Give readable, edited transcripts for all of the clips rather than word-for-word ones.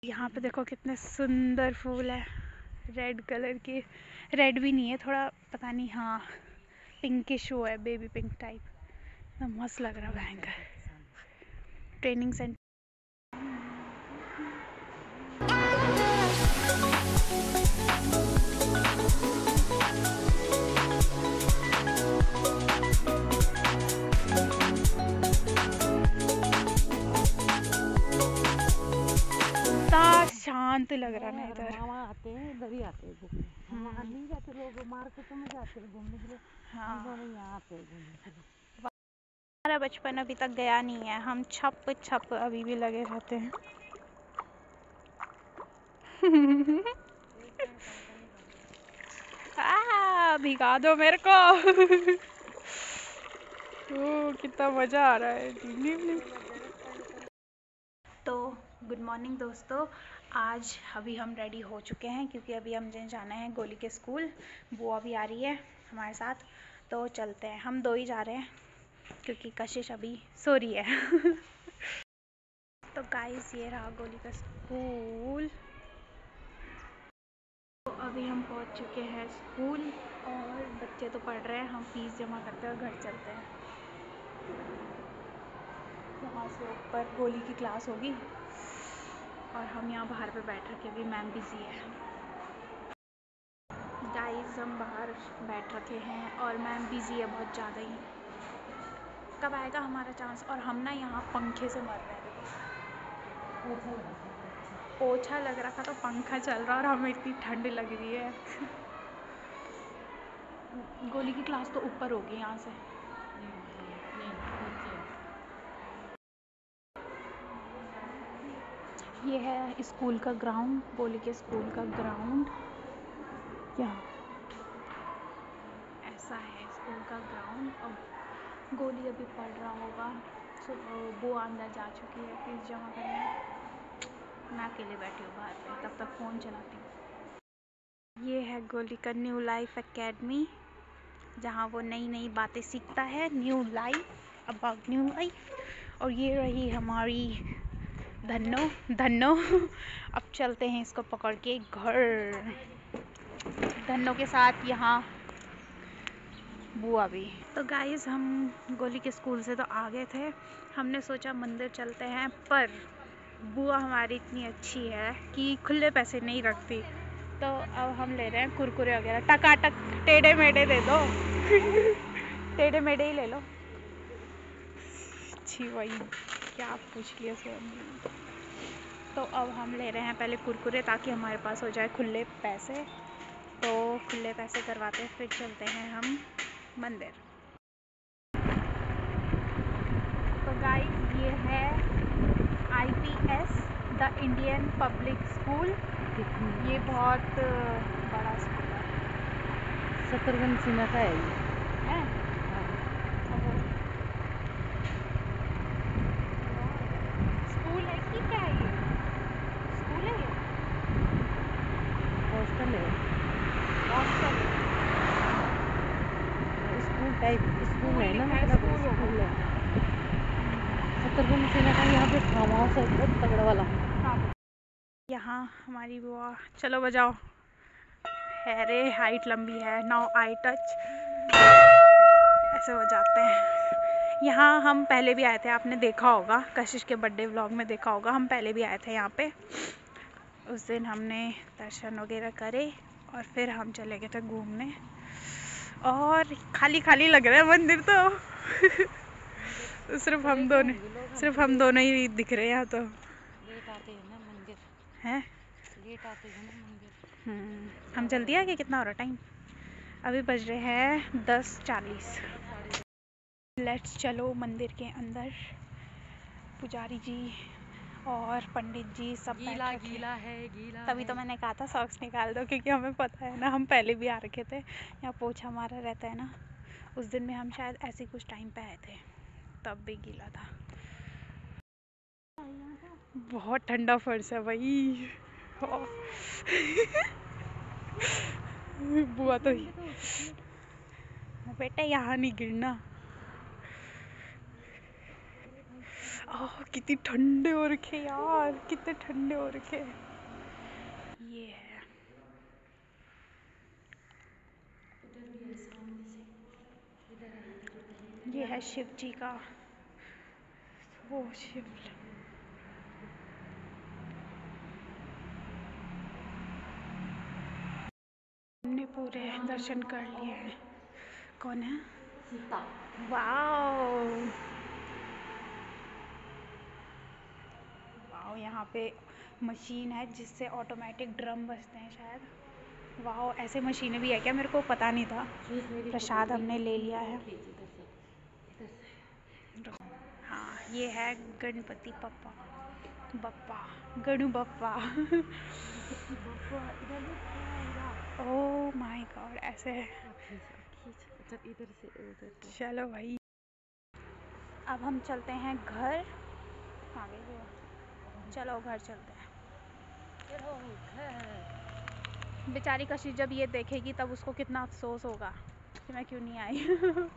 यहाँ पे देखो कितने सुंदर फूल है, रेड कलर के। रेड भी नहीं है, थोड़ा पता नहीं, हाँ पिंकिश वो है, बेबी पिंक टाइप। मस्त लग रहा है, भयंकर। Training centre. शांत लग रहा है ना इधर। मामा आते हैं, इधर ही आते हैं घूमने। वहाँ नहीं जाते लोग, मार्केटों में जाते हैं घूमने के लिए। हाँ, दोनों यहाँ आते हैं घूमने के लिए। हमारा बचपन अभी तक गया नहीं है, हम छप छप अभी भी लगे रहते हैं। भिगा दो मेरे को। ओ, कितना मजा आ रहा है। तो गुड मॉर्निंग दोस्तों, आज अभी हम रेडी हो चुके हैं क्योंकि अभी हमें जाना है गोली के स्कूल। बुआ भी आ रही है हमारे साथ, तो चलते हैं। हम दो ही जा रहे हैं क्योंकि कशिश अभी सो रही है। तो गाइस, ये रहा गोली का स्कूल। तो अभी हम पहुंच चुके हैं स्कूल और बच्चे तो पढ़ रहे हैं, हम फीस जमा करते हैं और घर चलते हैं। वहाँ से ऊपर गोली की क्लास होगी और हम यहाँ बाहर पे बैठ रखे, अभी मैम बिजी है। गाइस, हम बाहर बैठ रखे हैं और मैम बिजी है बहुत ज़्यादा ही। कब आएगा हमारा चांस? और हम ना यहाँ पंखे से मर रहे हैं। पोछा लग रखा तो पंखा चल रहा और हमें इतनी ठंड लग रही है। गोली की क्लास तो ऊपर होगी यहाँ से। ये है स्कूल का ग्राउंड, गोली के स्कूल का ग्राउंड। यहाँ ऐसा है स्कूल का ग्राउंड। और गोली अभी पढ़ रहा होगा, वो अंदर जा चुकी है फीस जमा करने। मैं अकेले बैठी हूँ बाहर पे, तब तक फ़ोन चलाती हूँ। ये है गोली का न्यू लाइफ एकेडमी, जहाँ वो नई नई बातें सीखता है। New life, about new life. और ये रही हमारी धन्नो। अब चलते हैं इसको पकड़ के घर। धन्नो के साथ यहाँ बुआ भी। तो गाइस, हम गोली के स्कूल से तो आ गए थे, हमने सोचा मंदिर चलते हैं, पर बुआ हमारी इतनी अच्छी है कि खुले पैसे नहीं रखती। तो अब हम ले रहे हैं कुरकुरे वगैरह, टकाटक टेढ़े मेढ़े दे दो। टेढ़े मेढ़े ही ले लो। अच्छी वही, क्या पूछ लिया सर। तो अब हम ले रहे हैं पहले कुरकुरे, ताकि हमारे पास हो जाए खुले पैसे। तो खुले पैसे करवाते हैं, फिर चलते हैं हम मंदिर। तो गाइस, ये है IPS, the Indian Public School. ये बहुत बड़ा स्कूल है। शत्रुघ्न सिन्हा का है ये। है? स्कूल है कि क्या है ये? स्कूल है ये? हॉस्टल है, हॉस्टल है? स्कूल टाइप स्कूल है ना, है, मतलब स्कूल होगा। स्कूल है। शत्रुघ्न सिन्हा का यहाँ पे फार्म हाउस है, बहुत तगड़ा वाला। यहाँ हमारी बुआ, चलो बजाओ। है रे, हाइट लंबी है। नाउ आई टच, ऐसे बजाते हैं। यहाँ हम पहले भी आए थे, आपने देखा होगा, कशिश के बर्थडे व्लॉग में देखा होगा, हम पहले भी आए थे यहाँ पे। उस दिन हमने दर्शन वगैरह करे और फिर हम चले गए थे घूमने। और खाली खाली लग रहा है मंदिर तो। सिर्फ हम दोनों ही दिख रहे हैं यहाँ तो। लेट आते हैं ना मंदिर, हैं? लेट आते हैं ना मंदिर। हम जल्दी आ गए। कितना हो रहा टाइम? अभी बज रहे हैं 10:40। लेट्स चलो मंदिर के अंदर। पुजारी जी और पंडित जी सब गीला बैठ रखे। गीला है, गीला तभी है। तो मैंने कहा था सॉक्स निकाल दो, क्योंकि हमें पता है ना, हम पहले भी आ रखे थे। यहाँ पोछा मारा रहता है ना, उस दिन में हम शायद ऐसे कुछ टाइम पे आए थे, तब भी गीला था। बहुत ठंडा फर्श है भाई। बुआ तो बेटा यहाँ नहीं गिरना। कितनी ठंडे हो रखे यार, कितने ठंडे हो रखे। ये है शिव जी का वो शिव। हमने पूरे दर्शन कर लिए हैं। कौन है? सीता। वाओ वाओ, यहाँ पे मशीन है जिससे ऑटोमेटिक ड्रम बजते हैं शायद। वाओ, ऐसे मशीनें भी है क्या? मेरे को पता नहीं था। प्रसाद हमने ले लिया है। हाँ, ये है गणपति पप्पा Bappa Ganu Bappa. Oh my god, ऐसे है। इधर से उधर से। चलो भाई, अब हम चलते हैं घर। आगे जो, चलो घर चलते हैं। चलो घर। बेचारी कशी जब ये देखेगी तब उसको कितना अफसोस होगा कि मैं क्यों नहीं आई।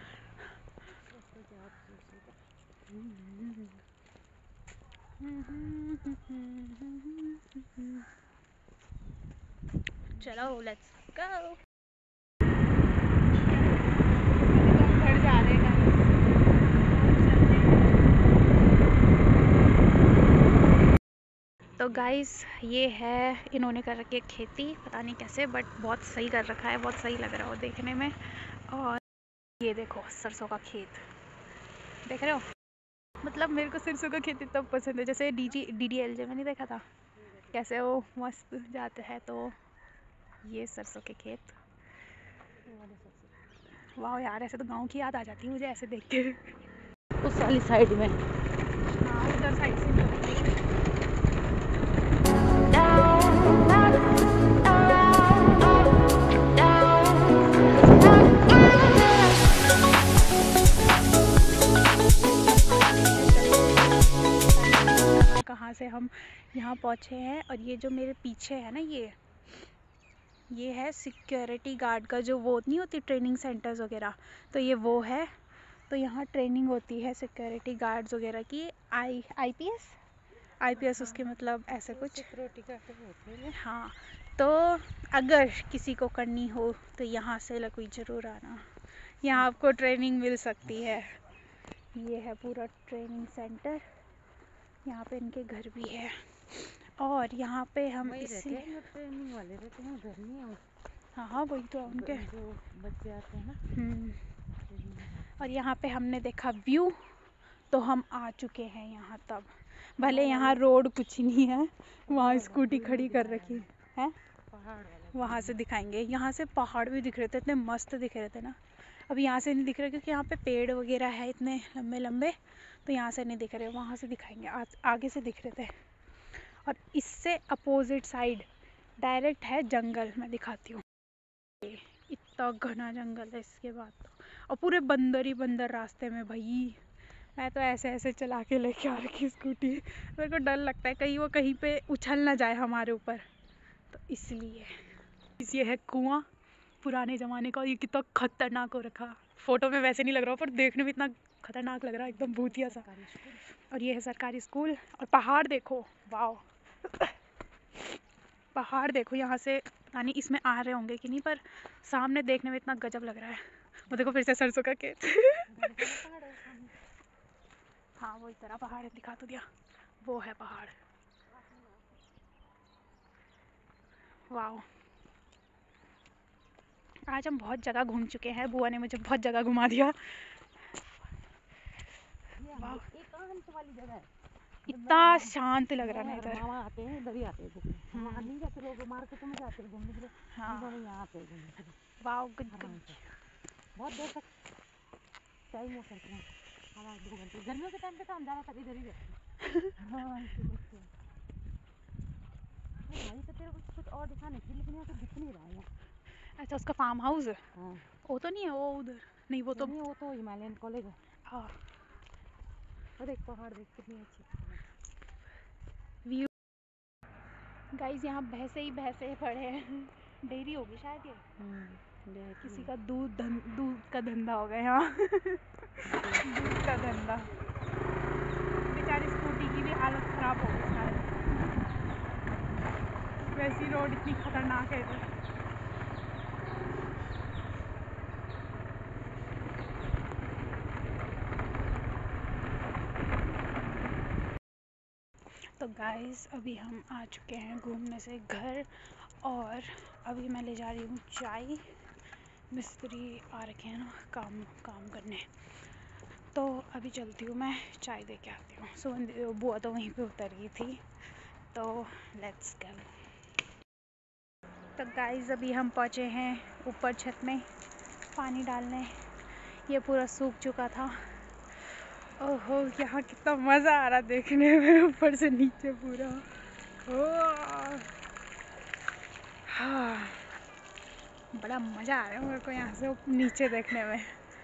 चलो लेट्स गो। घर जा रहे हैं। तो गाइस, ये है इन्होंने कर रखी है खेती, पता नहीं कैसे, बट बहुत सही कर रखा है, बहुत सही लग रहा है वो देखने में। और ये देखो सरसों का खेत, देख रहे हो? मतलब मेरे को सरसों का खेत इतना पसंद है, जैसे DDLJ में नहीं देखा था कैसे वो मस्त जाते हैं। तो ये सरसों के खेत, वाह यार, ऐसे तो गांव की याद आ जाती है मुझे ऐसे देख के। उस वाली साइड में। हाँ, उधर साइड से कहाँ से हम यहाँ पहुँचे हैं। और ये जो मेरे पीछे है ना, ये है सिक्योरिटी गार्ड का जो वो नहीं होती ट्रेनिंग सेंटर्स वगैरह, तो ये वो है। तो यहाँ ट्रेनिंग होती है सिक्योरिटी गार्ड्स वगैरह की। IPS उसके मतलब ऐसे कुछ सिक्योरिटी गार्ड होते हैं। हाँ, तो अगर किसी को करनी हो तो यहाँ से कोई ज़रूर आना, यहाँ आपको ट्रेनिंग मिल सकती है। ये है पूरा ट्रेनिंग सेंटर, यहाँ पे इनके घर भी है। और यहाँ पे हम इसलिए ट्रेनिंग वाले रहते हैं, घर नहीं है। हाँ वही तो उनके जो बच्चे आते हैं ना। और यहाँ पे हमने देखा व्यू, तो हम आ चुके हैं यहाँ। तब भले यहाँ रोड कुछ नहीं है, वहाँ स्कूटी खड़ी कर रखी है, वहाँ से दिखाएंगे। यहाँ से पहाड़ भी दिख रहे थे, इतने मस्त दिख रहे थे ना। अब यहाँ से नहीं दिख रहे क्योंकि यहाँ पे पेड़ वगैरह है इतने लंबे लंबे, तो यहाँ से नहीं दिख रहे, वहाँ से दिखाएंगे। आगे से दिख रहे थे। और इससे अपोजिट साइड डायरेक्ट है जंगल, मैं दिखाती हूँ। इतना घना जंगल है इसके बाद तो, और पूरे बंदर ही बंदर रास्ते में भाई। मैं तो ऐसे ऐसे चला के लेके आ रखी स्कूटी, मेरे को डर लगता है कहीं वो कहीं पे उछल ना जाए हमारे ऊपर, तो इसलिए। ये है कुआं पुराने ज़माने का, और ये कितना खतरनाक हो रखा। फ़ोटो में वैसे नहीं लग रहा पर देखने में इतना खतरनाक लग रहा है, एकदम भूतिया सा। और ये है सरकारी स्कूल। और पहाड़ देखो, वाओ पहाड़ देखो। यहाँ से पता नहीं इसमें आ रहे होंगे कि नहीं, पर सामने देखने में इतना गजब लग रहा है। वो देखो फिर से सरसों का खेत। हाँ वो इस तरह पहाड़ दिखा तो दिया, वो है पहाड़। वाओ, आज हम बहुत जगह घूम चुके हैं, बुआ ने मुझे बहुत जगह घुमा दिया। वाह, एकांत वाली जगह है, इतना शांत लग रहा है ना इधर। मामा आते हैं, इधर ही आते हैं घूमने। वहाँ नहीं जाते लोग, मार्केट में जाते हैं घूमने के लिए। हाँ, यहाँ आते हैं घूमने के लिए। वाओ बहुत देर तक टाइम हो सकता है, हमारे 2 घंटे। गर्मियों के टाइम पे तो हम ज़्यादातर इधर ही रहते हैं। हाँ, भाई तो तेरे को कुछ और दिखाने की, लेकिन यहाँ तो दिख नहीं रहा है। अच्छा, उसका फार्म हाउस है। हाँ, वो तो नहीं है, वो उधर नहीं, वो तो हिमालयन कॉलेज है। हाँ, और देख पहाड़ देख कितनी अच्छी व्यू। गाइस, यहाँ भैंसे ही भैंसे पड़े हैं। डेयरी होगी शायद ये। किसी का दूध का धंधा हो गया यहाँ। दूध का धंधा। बेचारी हालत ख़राब हो गई शायद, वैसी रोड इतनी खतरनाक है इधर। तो गाइस अभी हम आ चुके हैं घूमने से घर, और अभी मैं ले जा रही हूँ चाय। मिस्त्री आ रखे हैं ना काम करने, तो अभी चलती हूँ मैं चाय दे के आती हूँ। सो बुआ तो वहीं पे उतर गई थी, तो लेट्स गो। तो गाइस अभी हम पहुँचे हैं ऊपर छत में पानी डालने। ये पूरा सूख चुका था। ओहो, यहाँ कितना मज़ा आ रहा देखने में, ऊपर से नीचे पूरा। ओह हाँ, बड़ा मज़ा आ रहा है मेरे को यहाँ से नीचे देखने में।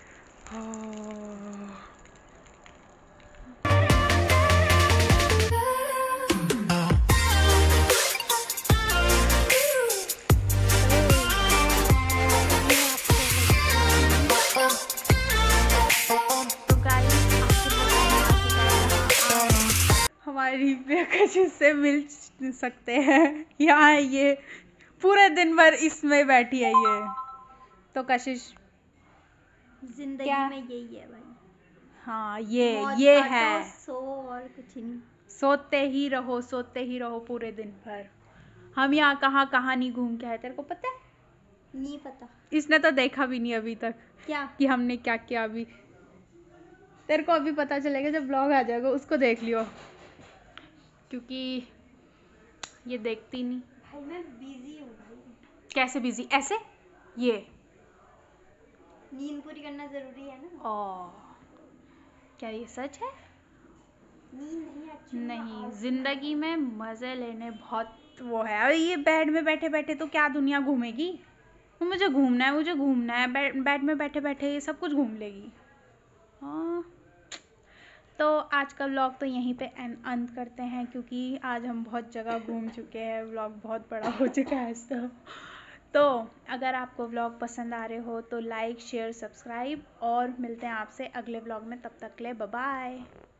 हमारी कशिश से मिल सकते हैं यहाँ। ये पूरे दिन भर इसमें बैठी है ये। तो कशिश जिंदगी क्या? में यही है भाई। हाँ, ये है। सो और कुछ नहीं। सोते ही रहो पूरे दिन भर। हम यहाँ कहाँ नहीं घूम के आए, तेरे को पता है? नहीं पता। इसने तो देखा भी नहीं अभी तक क्या कि हमने क्या किया। अभी तेरे को अभी पता चलेगा जब ब्लॉग आ जाएगा, उसको देख लियो, क्योंकि ये देखती नहीं। भाई मैं बिजी हूँ भाई। कैसे बिजी? ऐसे ये नींद पूरी करना जरूरी है ना। क्या ये सच है? नींद नहीं एक्चुअली नहीं, जिंदगी में मजे लेने बहुत वो है। अरे ये बेड में बैठे बैठे तो क्या दुनिया घूमेगी? मुझे घूमना है, बेड में बैठे बैठे ये सब कुछ घूम लेगी। हाँ, तो आज का व्लॉग तो यहीं पे अंत करते हैं, क्योंकि आज हम बहुत जगह घूम चुके हैं। व्लॉग बहुत बड़ा हो चुका है आज तो अगर आपको व्लॉग पसंद आ रहे हो तो लाइक शेयर सब्सक्राइब, और मिलते हैं आपसे अगले व्लॉग में। तब तक के लिए बाय बाय।